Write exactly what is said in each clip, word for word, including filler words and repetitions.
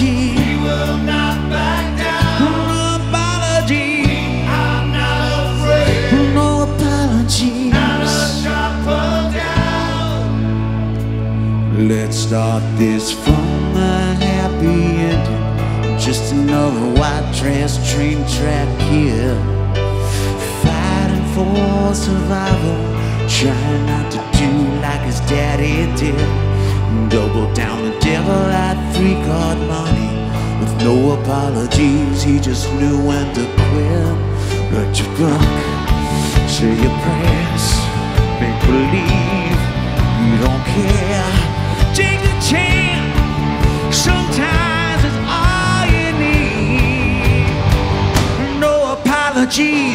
apology. We will not back down. No apology. I'm not afraid. No apologies. Not a drop of down. Let's start this from a happy ending. Just another white trash train track here, fighting for survival, trying not to do like his daddy did. Double down the devil at three card money with no apologies. He just knew when to quit. Let your book, say your prayers, make believe you don't care. Take the chance, sometimes it's all you need. No apologies.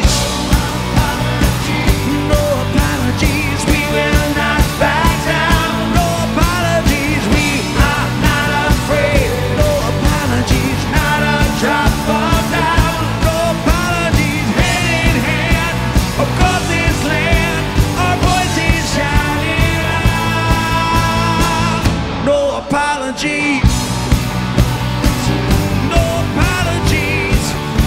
No apologies. We will not back down. No apologies. We are not afraid. No apologies. Not a drop of down. No apologies. Hand in hand across this land, our voices shining out. No apologies. No apologies.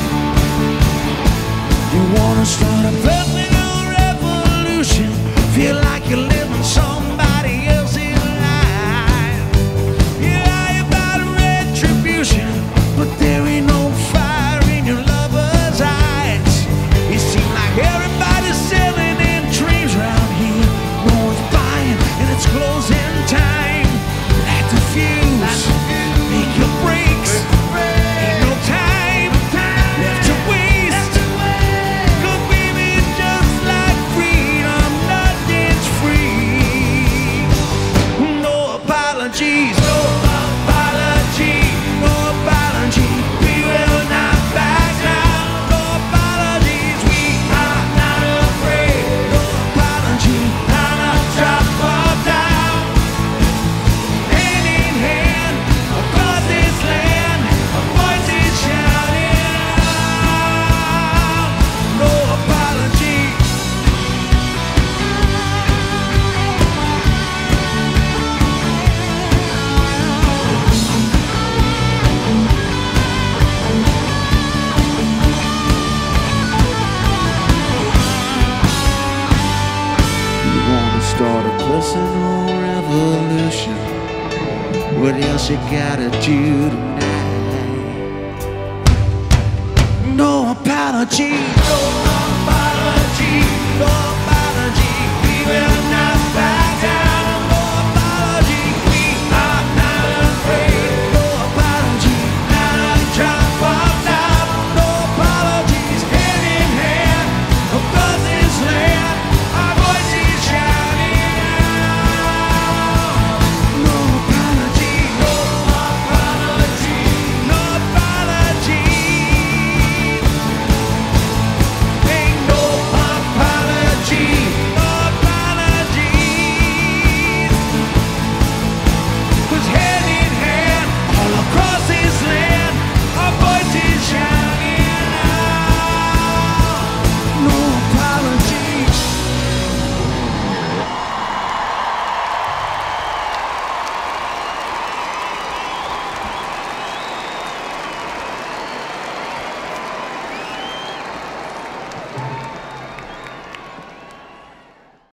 You wanna start a personal revolution? Feel like you're living somebody else's life. You lie about retribution, but there ain't no fire in your lover's eyes. It seems like everybody's selling in dreams around here. No one's buying, and it's closing time. Light the fuse, make your breaks. Ain't no time left to waste. 'Cause baby, it's just like freedom, nothing's free. No apologies, no apology, no apology. We will not back down. No apologies, we are not afraid. No apology, not a drop of down. Hand in hand across this land, our voices shouting out. No apology. You wanna start a personal revolution? What else you gotta do tonight? No apology, no apology, no